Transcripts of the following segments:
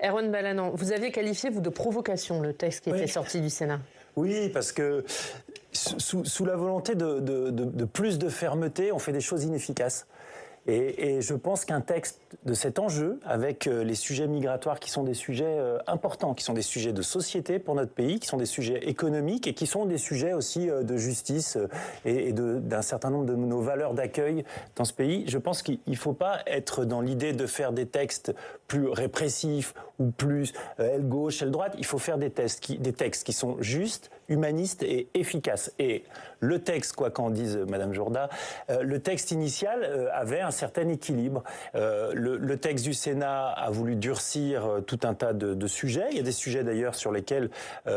Erwan Balanant, vous aviez qualifié, vous, de provocation le texte qui était sorti du Sénat. Oui, parce que sous la volonté de plus de fermeté, on fait des choses inefficaces. Et je pense qu'un texte de cet enjeu, avec les sujets migratoires qui sont des sujets importants, qui sont des sujets de société pour notre pays, qui sont des sujets économiques et qui sont des sujets aussi de justice et d'un certain nombre de nos valeurs d'accueil dans ce pays, je pense qu'il ne faut pas être dans l'idée de faire des textes plus répressifs ou plus aile gauche, aile droite. Il faut faire des textes qui sont justes, humanistes et efficaces. Et le texte, quoi qu'en dise Madame Jourda, le texte initial avait un certain équilibre. Le texte du Sénat a voulu durcir tout un tas de sujets. Il y a des sujets d'ailleurs sur lesquels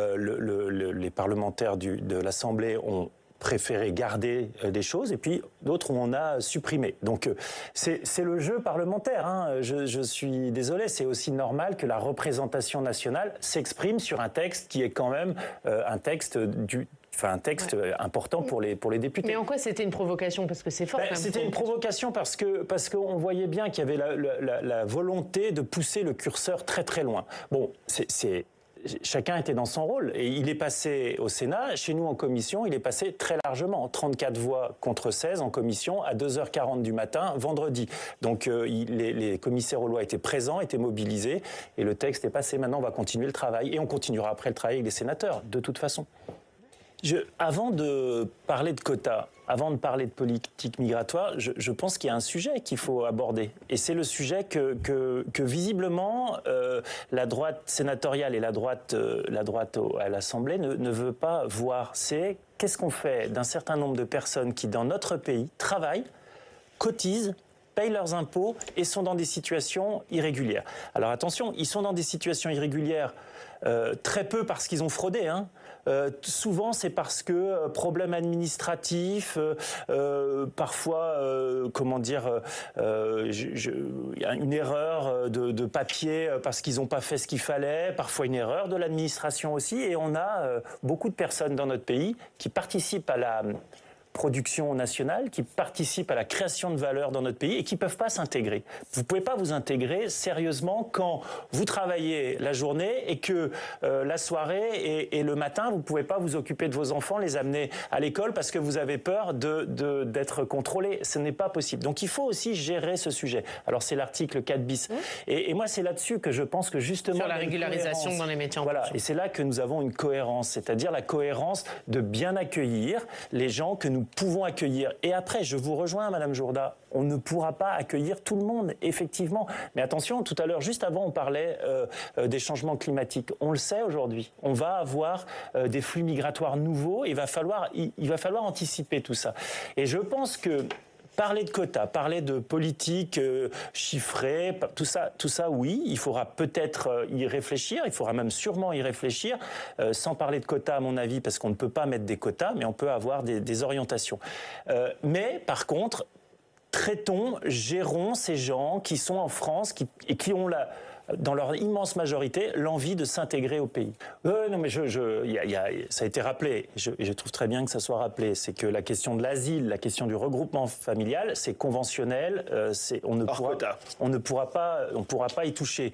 les parlementaires de l'Assemblée ont préféré garder des choses, et puis d'autres où on a supprimé. Donc c'est le jeu parlementaire, hein. Je suis désolé, c'est aussi normal que la représentation nationale s'exprime sur un texte qui est quand même un texte important pour les députés. Mais en quoi c'était une provocation? Parce que c'est fort. C'était une provocation parce qu'on voyait bien qu'il y avait la volonté de pousser le curseur très très loin. Bon, chacun était dans son rôle et il est passé au Sénat. Chez nous en commission, il est passé très largement, 34 voix contre 16 en commission à 2h40 du matin vendredi. Donc les commissaires aux lois étaient présents, étaient mobilisés et le texte est passé. Maintenant, on va continuer le travail et on continuera après le travail avec les sénateurs, de toute façon. Avant de parler de quotas, avant de parler de politique migratoire, je pense qu'il y a un sujet qu'il faut aborder. Et c'est le sujet que visiblement la droite sénatoriale et la droite à l'Assemblée ne veut pas voir. C'est qu'est-ce qu'on fait d'un certain nombre de personnes qui, dans notre pays, travaillent, cotisent, payent leurs impôts et sont dans des situations irrégulières. Alors attention, ils sont dans des situations irrégulières très peu parce qu'ils ont fraudé, hein. Souvent, c'est parce que problèmes administratifs, parfois, il y a une erreur de papier parce qu'ils n'ont pas fait ce qu'il fallait, parfois une erreur de l'administration aussi, et on a beaucoup de personnes dans notre pays qui participent à la production nationale, qui participent à la création de valeur dans notre pays et qui ne peuvent pas s'intégrer. Vous ne pouvez pas vous intégrer sérieusement quand vous travaillez la journée et que la soirée et le matin, vous ne pouvez pas vous occuper de vos enfants, les amener à l'école parce que vous avez peur d'être contrôlé. Ce n'est pas possible. Donc il faut aussi gérer ce sujet. Alors c'est l'article 4 bis. Et moi, c'est là-dessus que je pense que justement... Sur la régularisation dans les métiers en tension. Voilà. Et c'est là que nous avons une cohérence, c'est-à-dire la cohérence de bien accueillir les gens que nous pouvons accueillir. Et après, je vous rejoins, Madame Jourda, on ne pourra pas accueillir tout le monde, effectivement. Mais attention, tout à l'heure, juste avant, on parlait des changements climatiques. On le sait aujourd'hui. On va avoir des flux migratoires nouveaux. Il va falloir anticiper tout ça. Et je pense que parler de quotas, parler de politique chiffrée, tout ça, oui, il faudra peut-être y réfléchir, il faudra même sûrement y réfléchir, sans parler de quotas à mon avis, parce qu'on ne peut pas mettre des quotas, mais on peut avoir des orientations. Mais par contre, gérons ces gens qui sont en France et qui ont dans leur immense majorité, l'envie de s'intégrer au pays. Non, mais ça a été rappelé, et je trouve très bien que ça soit rappelé, c'est que la question de l'asile, la question du regroupement familial, c'est conventionnel, on ne pourra pas y toucher.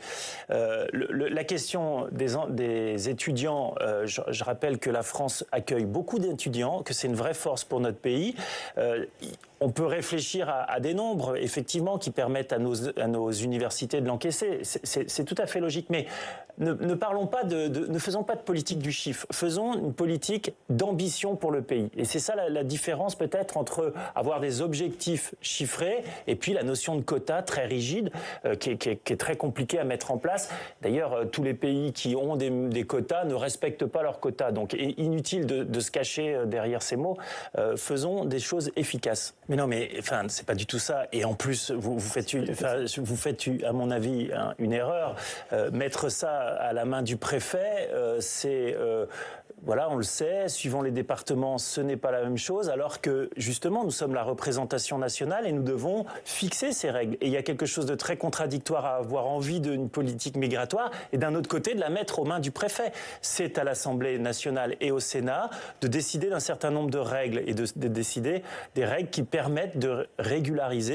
La question des étudiants, je rappelle que la France accueille beaucoup d'étudiants, que c'est une vraie force pour notre pays. On peut réfléchir à des nombres, effectivement, qui permettent à nos universités de l'encaisser. C'est tout à fait logique. Mais ne faisons pas de politique du chiffre. Faisons une politique d'ambition pour le pays. Et c'est ça la différence peut-être entre avoir des objectifs chiffrés et puis la notion de quota très rigide, qui est très compliquée à mettre en place. D'ailleurs, tous les pays qui ont des quotas ne respectent pas leurs quotas. Donc, inutile de se cacher derrière ces mots. Faisons des choses efficaces. Mais non, mais enfin, c'est pas du tout ça. Et en plus, vous faites, à mon avis, une erreur. Mettre ça à la main du préfet, voilà, on le sait, suivant les départements, ce n'est pas la même chose, alors que, justement, nous sommes la représentation nationale et nous devons fixer ces règles. Et il y a quelque chose de très contradictoire à avoir envie d'une politique migratoire et d'un autre côté de la mettre aux mains du préfet. C'est à l'Assemblée nationale et au Sénat de décider d'un certain nombre de règles et de décider des règles qui permettent de régulariser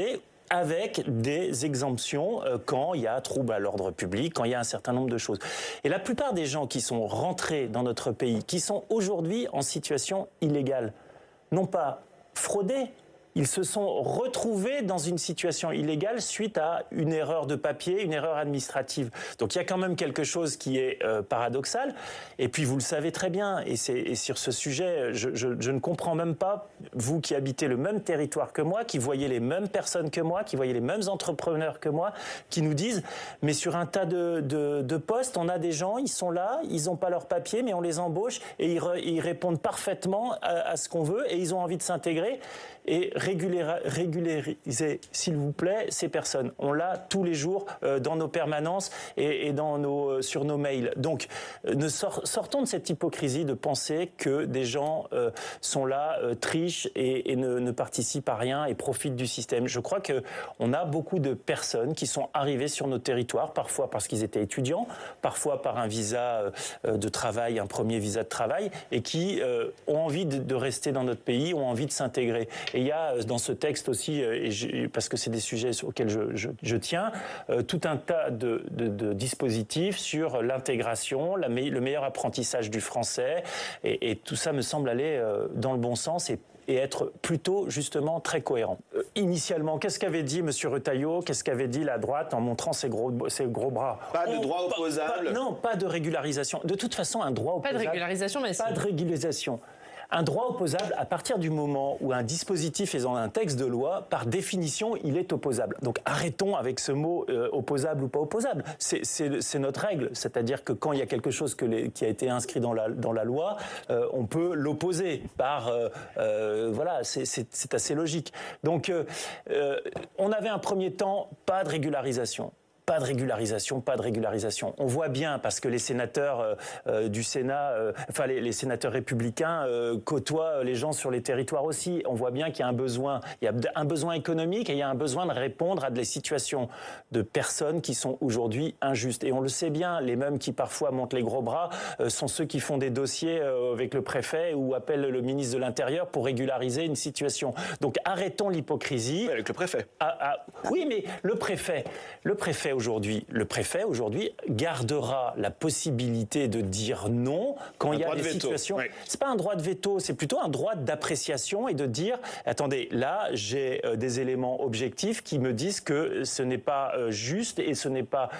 avec des exemptions quand il y a trouble à l'ordre public, quand il y a un certain nombre de choses. Et la plupart des gens qui sont rentrés dans notre pays, qui sont aujourd'hui en situation illégale, n'ont pas fraudé. Ils se sont retrouvés dans une situation illégale suite à une erreur de papier, une erreur administrative. Donc il y a quand même quelque chose qui est paradoxal. Et puis vous le savez très bien, et sur ce sujet, je ne comprends même pas, vous qui habitez le même territoire que moi, qui voyez les mêmes personnes que moi, qui voyez les mêmes entrepreneurs que moi, qui nous disent, mais sur un tas de postes, on a des gens, ils sont là, ils n'ont pas leur papier, mais on les embauche et ils répondent parfaitement à ce qu'on veut et ils ont envie de s'intégrer. Et régulariser, s'il vous plaît, ces personnes. On l'a tous les jours dans nos permanences et sur nos mails. Donc, sortons de cette hypocrisie de penser que des gens sont là, trichent et ne participent à rien et profitent du système. Je crois qu'on a beaucoup de personnes qui sont arrivées sur nos territoires, parfois parce qu'ils étaient étudiants, parfois par un visa de travail, un premier visa de travail, et qui ont envie de rester dans notre pays, ont envie de s'intégrer. Et il y a dans ce texte aussi, parce que c'est des sujets auxquels je tiens, tout un tas de dispositifs sur l'intégration, le meilleur apprentissage du français, et tout ça me semble aller dans le bon sens et être plutôt, justement, très cohérent. Initialement, qu'est-ce qu'avait dit M. Retailleau, qu'est-ce qu'avait dit la droite en montrant ses gros bras? Pas de droit opposable. Non, pas de régularisation. De toute façon, un droit opposable... Pas de régularisation, mais pas de régularisation. Un droit opposable, à partir du moment où un dispositif est dans un texte de loi, par définition, il est opposable. Donc arrêtons avec ce mot opposable ou pas opposable. C'est notre règle. C'est-à-dire que quand il y a quelque chose qui a été inscrit dans la loi, on peut l'opposer par... voilà, c'est assez logique. Donc on avait un premier temps, pas de régularisation. Pas de régularisation, pas de régularisation. On voit bien, parce que les sénateurs du Sénat, enfin les sénateurs républicains côtoient les gens sur les territoires aussi. On voit bien qu'il y a un besoin. Il y a un besoin économique et il y a un besoin de répondre à des situations de personnes qui sont aujourd'hui injustes. Et on le sait bien, les mêmes qui parfois montent les gros bras sont ceux qui font des dossiers avec le préfet ou appellent le ministre de l'Intérieur pour régulariser une situation. Donc arrêtons l'hypocrisie. Oui, avec le préfet. Oui, mais le préfet aujourd'hui gardera la possibilité de dire non quand il y a des situations. Oui. C'est pas un droit de veto, c'est plutôt un droit d'appréciation et de dire attendez, là j'ai des éléments objectifs qui me disent que ce n'est pas juste et ce n'est pas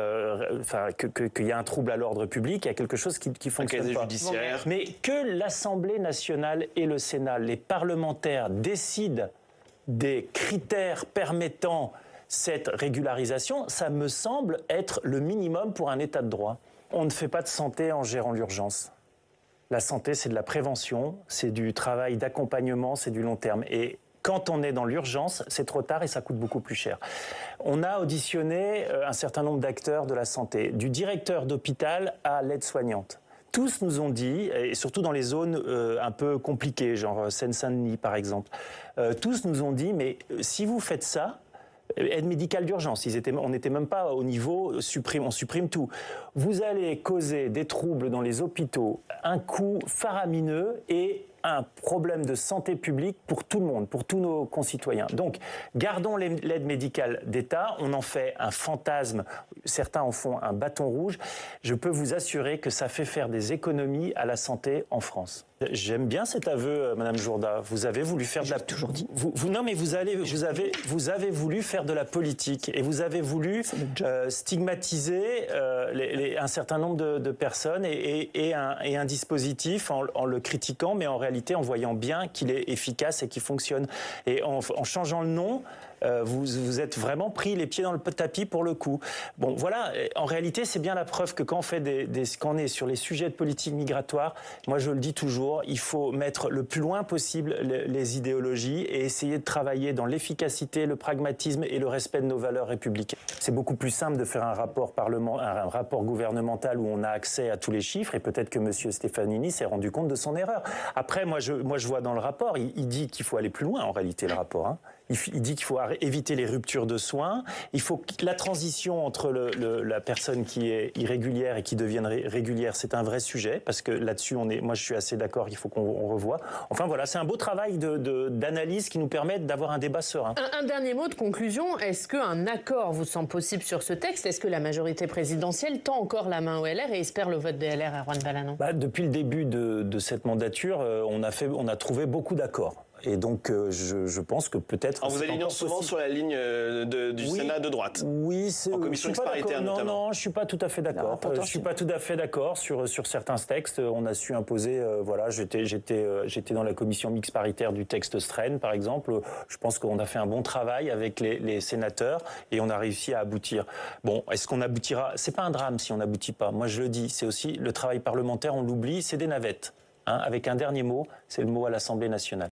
qu'il y a un trouble à l'ordre public, il y a quelque chose qui fonctionne pas. Judiciaire. Mais que l'Assemblée nationale et le Sénat, les parlementaires décident des critères permettant cette régularisation, ça me semble être le minimum pour un état de droit. On ne fait pas de santé en gérant l'urgence. La santé, c'est de la prévention, c'est du travail d'accompagnement, c'est du long terme. Et quand on est dans l'urgence, c'est trop tard et ça coûte beaucoup plus cher. On a auditionné un certain nombre d'acteurs de la santé, du directeur d'hôpital à l'aide-soignante. Tous nous ont dit, et surtout dans les zones un peu compliquées, genre Seine-Saint-Denis par exemple, tous nous ont dit, mais si vous faites ça, aide médicale d'urgence, on n'était même pas au niveau on supprime tout. Vous allez causer des troubles dans les hôpitaux, un coût faramineux et un problème de santé publique pour tout le monde, pour tous nos concitoyens. Donc, gardons l'aide médicale d'État, on en fait un fantasme, certains en font un bâton rouge. Je peux vous assurer que ça fait faire des économies à la santé en France. J'aime bien cet aveu, Madame Jourda. Vous avez voulu faire de la... toujours dit. Non, mais vous avez voulu faire de la politique et vous avez voulu stigmatiser un certain nombre de personnes et un dispositif en le critiquant, mais en réalité en voyant bien qu'il est efficace et qu'il fonctionne. Et en changeant le nom, vous êtes vraiment pris les pieds dans le tapis pour le coup. Bon, voilà, en réalité, c'est bien la preuve que quand on est sur les sujets de politique migratoire, moi je le dis toujours, il faut mettre le plus loin possible les idéologies et essayer de travailler dans l'efficacité, le pragmatisme et le respect de nos valeurs républicaines. C'est beaucoup plus simple de faire un rapport gouvernemental où on a accès à tous les chiffres et peut-être que M. Stefanini s'est rendu compte de son erreur. Après, moi je vois dans le rapport, il dit qu'il faut aller plus loin en réalité, le rapport. Il dit qu'il faut éviter les ruptures de soins. Il faut que la transition entre la personne qui est irrégulière et qui devienne régulière, c'est un vrai sujet, parce que là-dessus, moi je suis assez d'accord, il faut qu'on revoie. Enfin voilà, c'est un beau travail d'analyse qui nous permet d'avoir un débat serein. Un dernier mot de conclusion, est-ce qu'un accord vous semble possible sur ce texte? Est-ce que la majorité présidentielle tend encore la main au LR et espère le vote des LR à Erwan Balanant? Depuis le début de cette mandature, on a trouvé beaucoup d'accords. Et donc, je pense que peut-être... Alors vous alignez souvent sur la ligne du Sénat de droite. Oui, c'est... En commission mixte paritaire, notamment. Non, je ne suis pas tout à fait d'accord. Je ne suis pas tout à fait d'accord sur certains textes. On a su imposer... voilà, j'étais dans la commission mixte paritaire du texte Strain, par exemple. Je pense qu'on a fait un bon travail avec les sénateurs et on a réussi à aboutir. Bon, est-ce qu'on aboutira? C'est pas un drame si on n'aboutit pas. Moi, je le dis, c'est aussi le travail parlementaire, on l'oublie, c'est des navettes. Avec un dernier mot, c'est le mot à l'Assemblée nationale.